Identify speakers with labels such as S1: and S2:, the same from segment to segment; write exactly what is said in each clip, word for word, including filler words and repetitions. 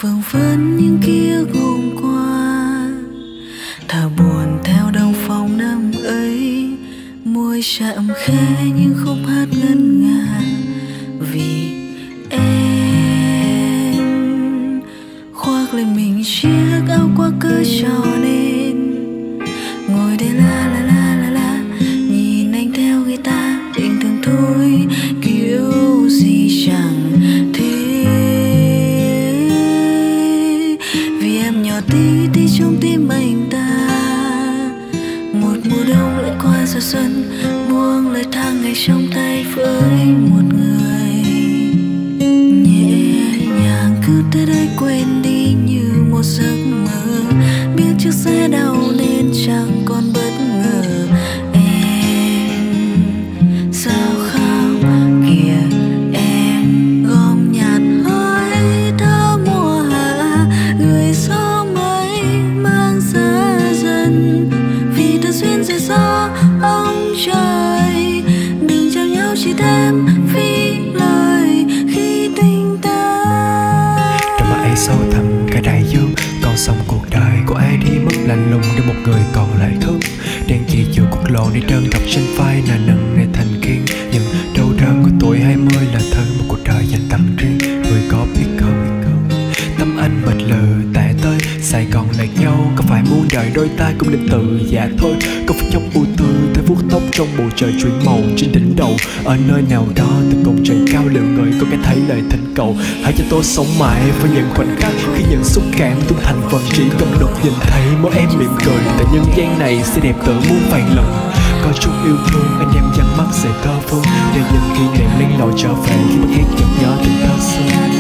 S1: vương vấn những ký ức hôm qua, thở buồn theo đồng phòng năm ấy, môi chạm khẽ những khúc hát ngân nga vì em. Khoác lên mình chiếc áo qua cỡ trò nên ngồi đây la la la la la, nhìn anh theo guitar bình thường thôi, kiểu gì chẳng thế. Vì em nhỏ tí tí trong tim anh ta, một mùa đông lại qua giờ xuân, buông lời thang ngày trong tay với một người nhẹ nhàng cứ tới đây quên đi như một giấc mơ, biết trước sẽ đau nên chẳng còn bất ngờ. Em sao khóc kìa em, gom nhạt hơi thở mùa hạ, gửi gió mây mang xa dần, vì thật duyên rời gió ông trời. Đừng trao nhau chỉ thêm phí lời khi tình ta.
S2: Đôi mắt ấy sâu thẳm cả đại dương, còn xong cuộc đời của ai đi mất lạnh lùng để một người còn lại thức. Đen chỉ giữa quốc lộ đi đơn độc trên vai nà nâng này thành kiên. Nhưng đau đớn của tuổi hai mươi là thứ một cuộc đời dành tặng riêng. Người có biết không, tâm anh mệt lờ tệ tới Sài Gòn lạc nhau, có phải muốn đời đôi ta cũng nên tự dạ thôi. Có phải trong ưu tư tới vuốt tóc trong bầu trời chuyển màu trên đỉnh đầu. Ở nơi nào đó từ cột trời cao liệu người có nghe thấy lời thỉnh cầu. Hãy cho tôi sống mãi với những khoảnh khắc khi những xúc cảm tung thành phần, chỉ cần được nhìn thấy mỗi em mỉm cười. Tại nhân gian này sẽ đẹp tự muôn vàng lần. Có chút yêu thương anh em nhắm mắt sẽ thơ phương, để những kỷ niệm lên lội trở về khi bất hết chợt nhớ tình thơ xưa.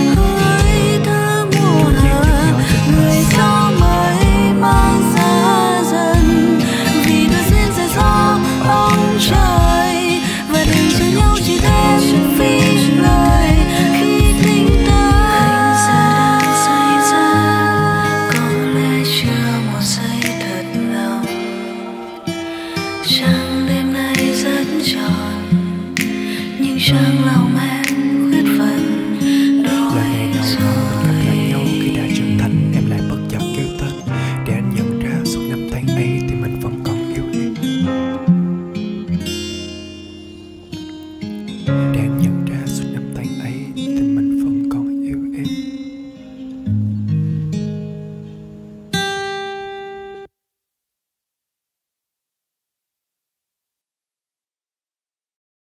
S1: Người gió mây mang xa dần, vì đã duyên rời gió ông trời. Và đừng cho nhau chỉ thêm phí lời khi tình ta say ra. Có lẽ chưa một giây thật lòng, chẳng đêm nay rất tròn nhưng chẳng lòng